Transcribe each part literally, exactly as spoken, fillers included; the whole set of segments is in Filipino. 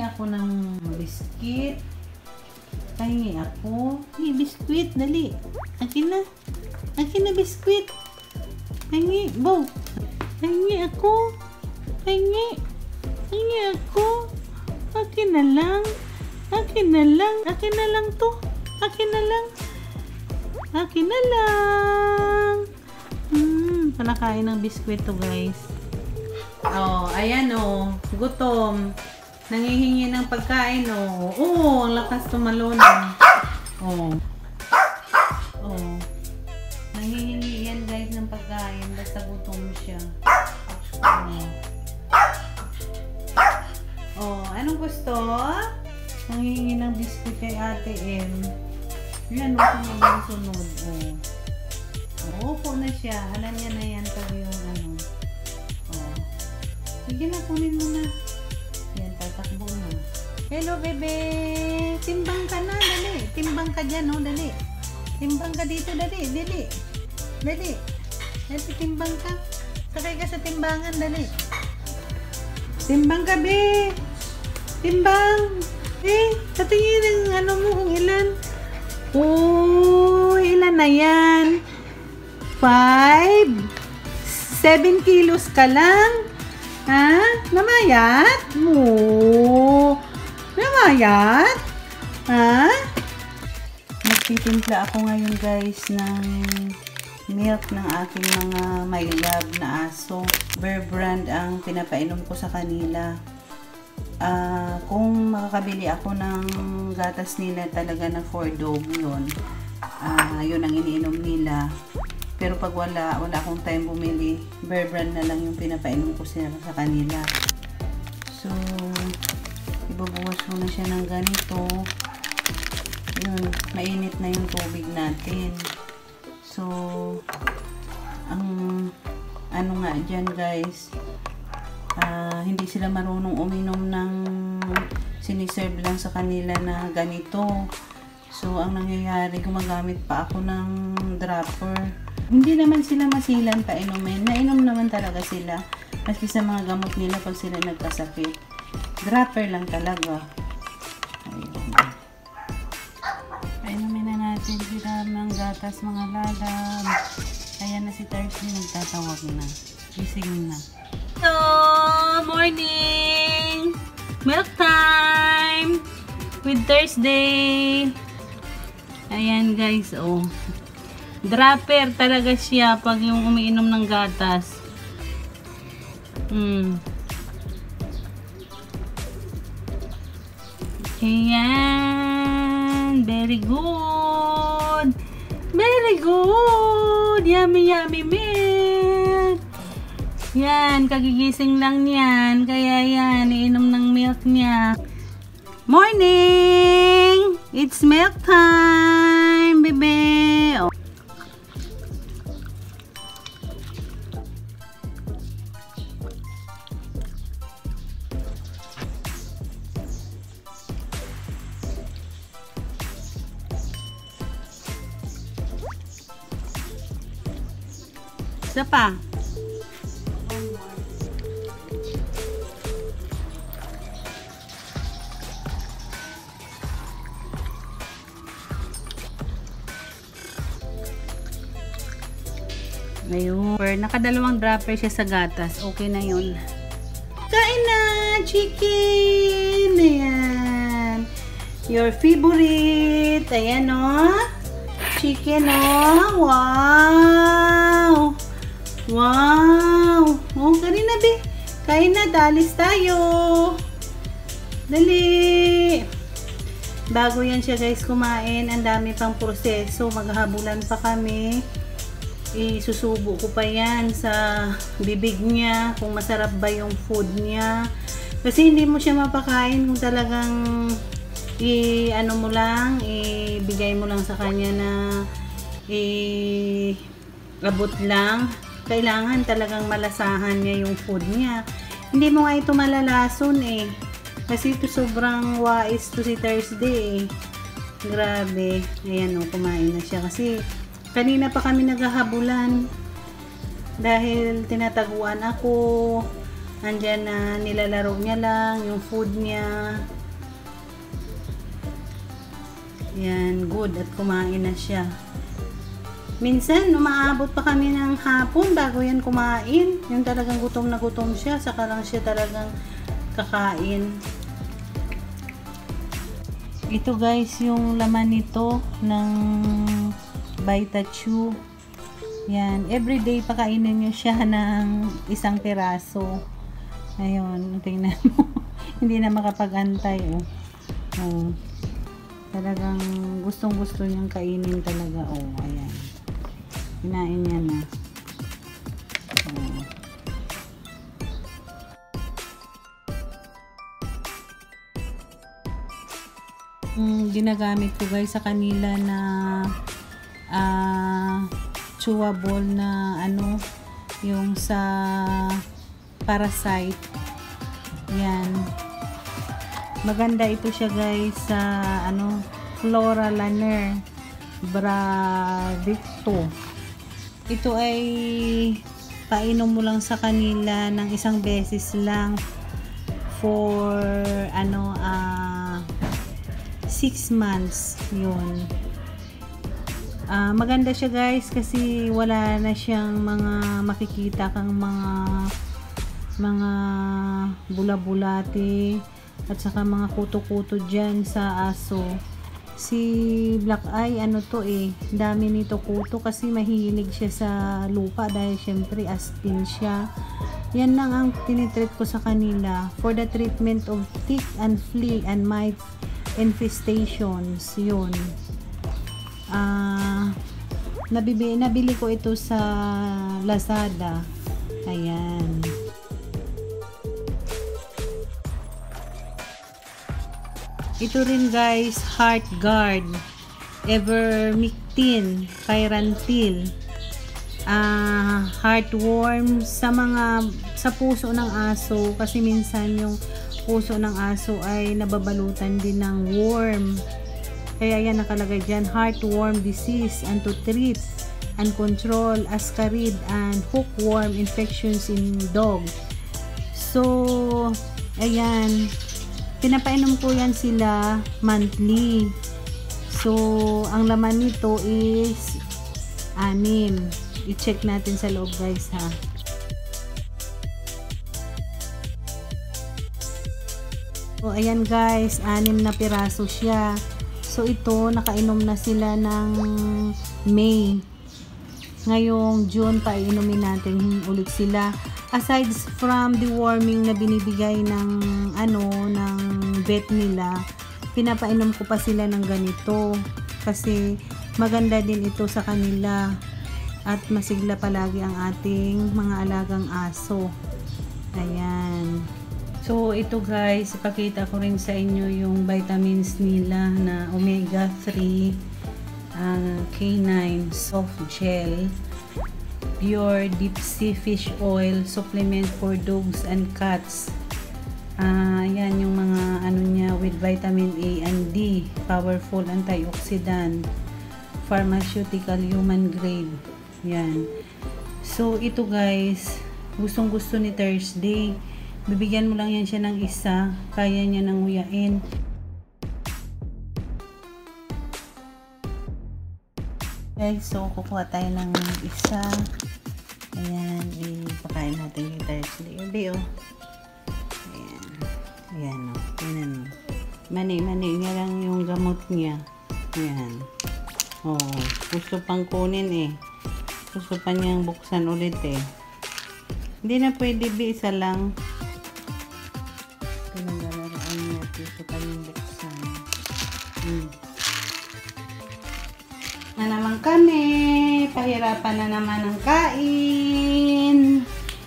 ako ng biscuit. Pahingi ako. Hey, biscuit, dali. Akin na. Akin na biscuit. Pahingi, bow. Pahingi ako. Pahingi. Pahingi ako. Akin na lang. Akin na lang. Akin na lang to. Akin na lang. Akin na lang. Hmm, panakain ng biskwit to, guys. Oh, ayan oh. Gutom. Nangihingi ng pagkain oh. Oo, ang lakas tumalon. Oh. Oh. Nangihingi yan, guys, ng pagkain. Basta gutom siya. Oh. Oh, anong gusto? Nangihingi ng biskwit kay Ate M. Yan, huwag kang maging sunod. Oh. Oh, upo na siya. Alam niya na yan pag yung ano. Oh. Sige na, kunin mo na. Yan, tatakbo na. Hello, bebe! Timbang ka na, dali. Timbang ka dyan, oh, dali. Timbang ka dito, dali, dali. Dali. Dali, timbang ka. Sakay ka sa timbangan, dali. Timbang ka, be! Timbang! Eh, tatingin ang ano mo kung ilan. Oh, ilan na yan? Five? Seven kilos ka lang? Ha? Namayat? Mo? Namayat? Ha? Magtitimpla ako ngayon, guys, ng milk ng aking mga my love na aso. Bear brand ang pinapainom ko sa kanila. Uh, kung makakabili ako ng gatas nila talaga na for dog yun, uh, yun ang iniinom nila. Pero pag wala, wala akong time bumili, Bear brand na lang yung pinapainom ko sila sa kanila. So, ibubuhos ko na siya ng ganito. Yun, mainit na yung tubig natin. So, ang ano nga dyan, guys, Uh, hindi sila marunong uminom ng siniserve lang sa kanila na ganito. So, ang nangyayari, gumagamit pa ako ng dropper. Hindi naman sila masilan pa inumin. Nainom naman talaga sila. Maski sa mga gamot nila pag sila nagkasakit. Dropper lang talaga. Ayun. Painumin na natin sila ng gatas, mga lalab. Ayan na si Tarsi, nagtatawag na. Gising na. Hello! Morning! Milk time! With Thursday! Ayan, guys, oh. Dropper talaga siya pag yung umiinom ng gatas. Hmm. Ayan! Very good! Very good! Yummy, yummy milk! Yan, kagigising lang yan. Kaya yan, iinom ng milk niya. Morning! It's milk time, bebe! Oh. Isa pa. Ayun. Nakadalawang dropper siya sa gatas. Okay na yun. Kain na! Chicken! Ayan. Your favorite. Ayan o. Oh. Chicken o. Oh. Wow! Wow! Oh, kanina be. Kain na. Dalis tayo. Dali! Bago yan siya, guys, kumain. Ang dami pang proseso. Maghahabulan pa kami. Isusubo ko pa yan sa bibig niya kung masarap ba yung food niya, kasi hindi mo siya mapakain kung talagang i ano mo lang, ibigay mo lang sa kanya na i abot lang. Kailangan talagang malasahan niya yung food niya. Hindi mo nga ito malalason eh, kasi ito sobrang wais to si Thursday eh. Grabe. Ayan o, kumain na siya kasi kanina pa kami naghahabulan dahil tinataguan ako Andyan na, nilalaro niya lang yung food niya. Yan, good at kumain na siya. Minsan, umaabot pa kami ng hapon bago yan kumain. Yung talagang gutom na gutom siya, saka lang siya talagang kakain. Ito guys, yung laman nito ng Vita Chew. Yan, everyday pakainin nyo siya ng isang piraso. Ayun, tingnan mo. Hindi na makapag-antay. Oh. Oh. Talagang gustong gusto niyang kainin talaga. Oh, ayan. Kinain niya na. Oh. Mm, ginagamit ko guys sa kanila na uh, chewable na ano, yung sa parasite. Yan. Maganda ito siya guys sa ano, Flora Lanner Bradicto. Ito ay painom mo lang sa kanila ng isang beses lang for ano uh, six months yun. Uh, maganda siya guys kasi wala na siyang mga makikita kang mga mga bula-bulati at saka mga kuto-kuto dyan sa aso. Si blackeye ano to eh, dami nito kuto kasi mahilig siya sa lupa dahil syempre aspin siya. Yan lang ang tinitreat ko sa kanila for the treatment of tick and flea and mite infestations. Yun. Ah, uh, nabili, nabili ko ito sa Lazada. Ayan. Ito rin guys, Heart Guard, Ivermectin, Pyrantil, uh, heartworm sa mga sa puso ng aso kasi minsan yung puso ng aso ay nababalutan din ng worm. Kaya yan nakalagay dyan, heartworm disease and to treat and control ascarid and hookworm infections in dog. So, ayan. Pinapainom ko yan sila monthly. So, ang laman nito is anim. I-check natin sa loob guys ha. So, ayan guys, anim na piraso siya. So, ito, nakainom na sila ng May. Ngayong June, painumin natin ulit sila. Aside from the warming na binibigay ng ano ng vet nila, pinapainom ko pa sila ng ganito kasi maganda din ito sa kanila at masigla palagi ang ating mga alagang aso. Ayan. So ito guys, ipakita ko rin sa inyo yung vitamins nila na omega three, uh, K nine soft gel, pure deep sea fish oil supplement for dogs and cats. Ah, uh, yan yung mga ano niya with vitamin A and D, powerful antioxidant, pharmaceutical human grade. Yan. So ito guys, gustong gusto ni Thursday. Bibigyan mo lang yan siya ng isa, kaya niya nang nguyain. Okay, so kukuha tayo ng isa. Ayan, ipakain natin yung Thursday. Ubi, oh. Ayan. Ayan, oh. Ayan, oh. Mani-mani niya lang yung gamot niya. Ayan. Oh, gusto pang kunin eh. Gusto pa niyang buksan ulit eh. Hindi na pwede, bi, isa lang. Pinaglalaraan niya. Gusto pa niyang buksan. Hmm. Na naman kami. Pahirapan na naman ang kain.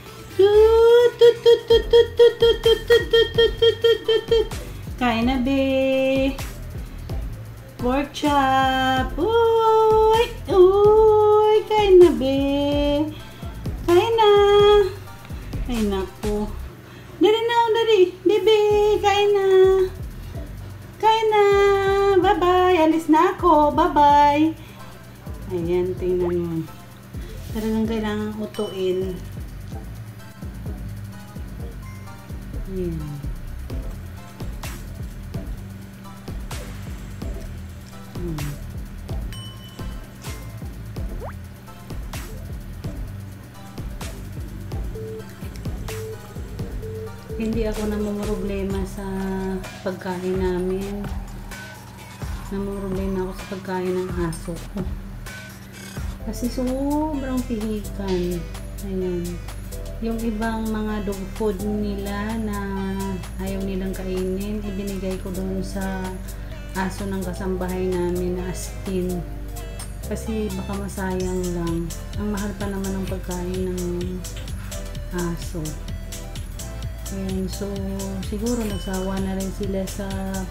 Kain na, be. Pork chop. Uy! Uy! Kain na, be. Kain na. Ay, naku. Dari na, dari. Bebe, kain na. Kain na. Bye-bye. Alis na ako. Bye-bye. Ayan, tingnan mo. Talagang kailangan utuin. Ayan. Hmm. Hindi ako namumroblema sa pagkain namin. Namumroblema ako sa pagkain ng aso ko. Kasi sobrang pihikan. Ayan. Yung ibang mga dog food nila na ayaw nilang kainin, ibinigay ko doon sa aso ng kasambahay namin na askin. Kasi baka masayang lang. Ang mahal pa naman ng pagkain ng aso. Ayan, so siguro nagsawa na rin sila sa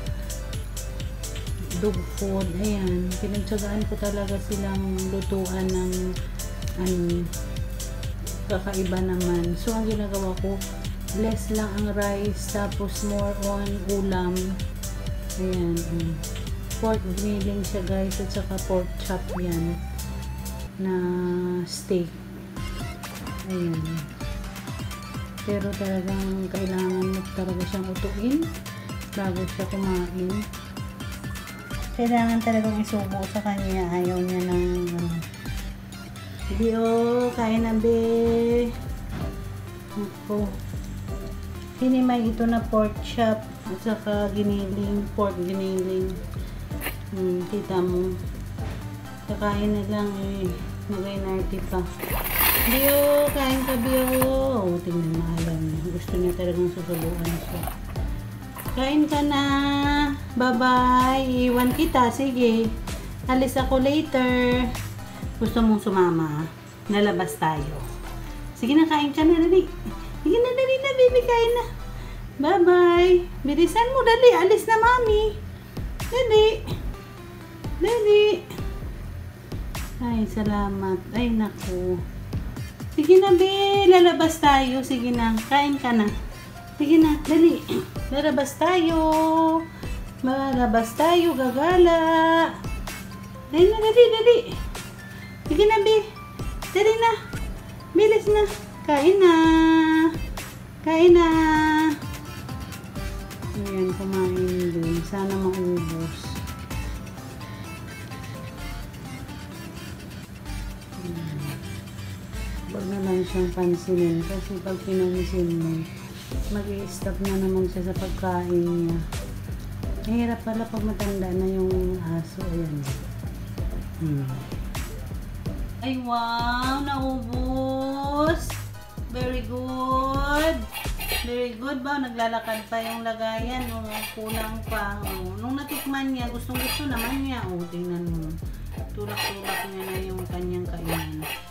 dog food. Ayan, pinagtsagaan ko talaga silang lutuan ng ano, kakaiba naman. So ang ginagawa ko, less lang ang rice, tapos more on ulam. Ayan, um, pork grilling siya guys, at saka pork chop yan na steak. Ayan. Pero talagang kailangan mo talaga siyang utuin bago siya kumain. Kailangan talagang isubo sa kanya. Ayaw niya ng uh, hindi oh, kain na be. Ako. Hinimay ito na pork chop at saka giniling, pork giniling. Hmm, kita mo. Kakain na lang eh. Nag-inarty pa. Bio, kain ka Bio. Oh, tingnan mo, alam niya. Gusto niya talagang susubuan siya. Kain ka na. Bye-bye. Iwan kita. Sige. Alis ako later. Gusto mong sumama? Nalabas tayo. Sige na, kain ka na. Dali. Sige na, dali na, baby. Kain na. Bye-bye. Bilisan mo, dali. Alis na, mami. Dali. Dali. Ay, salamat. Ay, naku. Sige na, be. Lalabas tayo. Sige na. Kain ka na. Sige na. Dali. Lalabas tayo. Malabas tayo. Gagala. Dali na, dali, dali. Sige na, be. Dali na. Bilis na. Kain na. Kain na. Ayan, kumain din. Sana maubos. Huwag na lang siyang pansinin kasi pag pinansin mo, mag-i-stop na naman siya sa pagkain niya. Mahirap pala pag matanda na yung aso. Ayan. Hmm. Ay wow! Naubos! Very good! Very good ba? Naglalakad pa yung lagayan. No? Kulang pa. Oh. Nung natikman niya, gustong gusto naman niya. Oh, tingnan mo. Tulak-tulak niya na yung kanyang kainan.